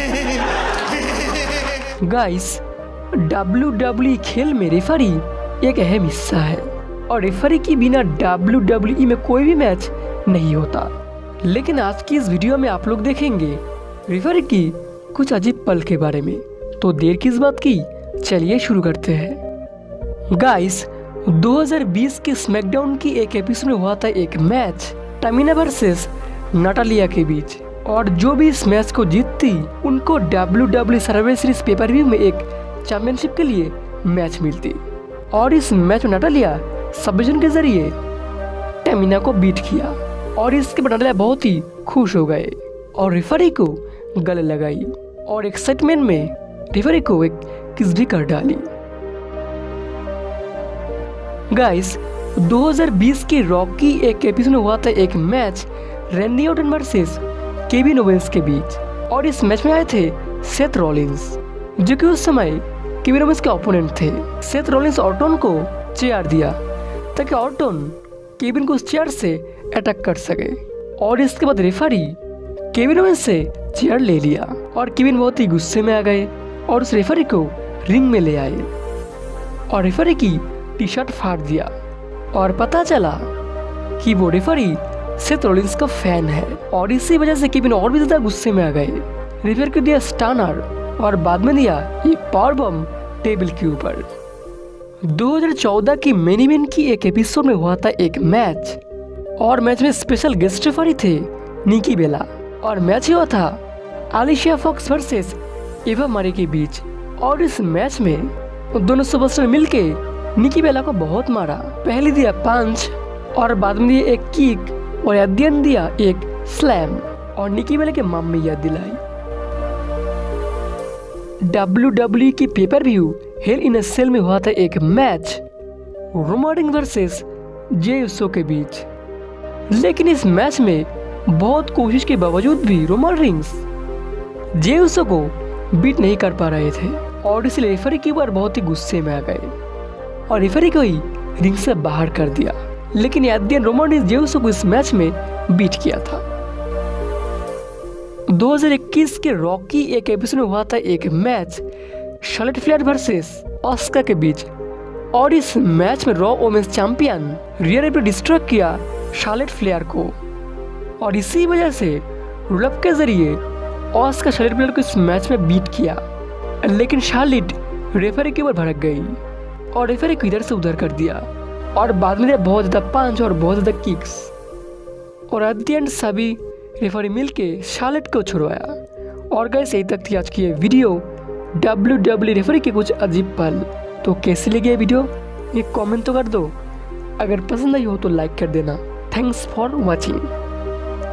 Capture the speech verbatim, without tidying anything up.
Guys, W W ई खेल में referee एक अहम हिस्सा है और रेफरी के बिना डब्ल्यू डब्ल्यू ई में कोई भी मैच नहीं होता। लेकिन आज की इस वीडियो में आप लोग देखेंगे रेफरी की कुछ अजीब पल के बारे में। तो देर किस बात की, चलिए शुरू करते हैं। गाइस, दो हज़ार बीस के स्मैकडाउन की एक एपिसोड में हुआ था एक मैच तमीना वर्सेस नटालिया के बीच, और जो भी इस मैच को जीतती उनको W W Survivor Series pay per view में एक चैंपियनशिप के लिए मैच मिलती। और इस मैच में नटालिया सबमिशन के जरिए तमीना को बीट किया और इसके बाद नटालिया बहुत ही खुश हो गए और रेफरी को गले लगाई और एक्साइटमेंट में रेफरी को एक किस भी कर डाली। गाइस, दो हज़ार बीस के रॉकी एक एपिसोड में हुआ था एक match Randy Orton versus Kevin Owens के बीच, और इस मैच में आए थे सेथ रॉलिंस, जो कि उस समय केविन ओवेंस के ओपोनेंट थे। सेथ रॉलिंस ऑर्टन को चेयर दिया ताकि ऑर्टन केविन को उस चेयर से अटैक कर सके, और इसके बाद रेफरी केविन ओवेंस से चेयर ले लिया और केविन बहुत ही गुस्से में आ गए और उस रेफरी को रिंग में ले आए और रेफरी की टी शर्ट फाड़ दिया और पता चला कि वो रेफरी सेथ रॉलिंस का फैन है, और इसी वजह से केविन और भी ज्यादा गुस्से में आ गए। रेफरी को दिया स्टनर और बाद में दिया एक पावर बम टेबल के ऊपर। दो हज़ार चौदह की मेन इवेंट की एक एपिसोड में हुआ था एक मैच, और मैच में स्पेशल गेस्ट रेफरी थे निकी बेला, और मैच हुआ था अलिशिया फॉक्स वर्सेस एवा मारी के बीच। और इस मैच में दोनों सुपरस्टार मिलके निकी बेला को बहुत मारा। पहले दिया पंच और बाद में दिया एक किक और एट दिया एक स्लैम, और निकी बेला के मम में याद दिलाई। डब्ल्यू डब्ल्यू ई की pay per view Hell in a Cell में हुआ था एक match Roman Reigns versus Jey Uso के बीच, लेकिन इस मैच में बहुत कोशिश के बावजूद भी रोमन रिंग्स जे यूसो को बीट नहीं कर पा रहे थे, और इसलिए रेफरी की बार बहुत ही गुस्से में आ गए और रेफरी को ही रिंग से बाहर कर दिया। लेकिन at Roman Reigns Jey Uso को इस मैच में बीट किया था। दो हज़ार इक्कीस के रॉकी एक एपिसोड में हुआ था एक match Charlotte Flair versus Asuka के बीच, और इस मैच में Raw women's champion Rhea Ripley destroy किया शार्लेट फ्लेयर को, और इसी वजह से रोल-अप के जरिए ऑस्का शार्लेट फ्लेयर को इस मैच में बीट किया। लेकिन शार्लेट रेफरी के ऊपर भड़क गई और रेफरी को इधर से उधर कर दिया, और बाद में बहुत ज़्यादा पंच और बहुत ज़्यादा किक्स, और एट द एंड सभी रेफरी मिलके शार्लेट को छुड़वाया। और गाइस, यही तक थी आज की ये वीडियो डब्ल्यू डब्ल्यू रेफरी के कुछ अजीब पल। तो कैसी लगी ये वीडियो, ये कमेंट तो कर दो। अगर पसंद आई हो तो लाइक कर देना। Thanks for watching.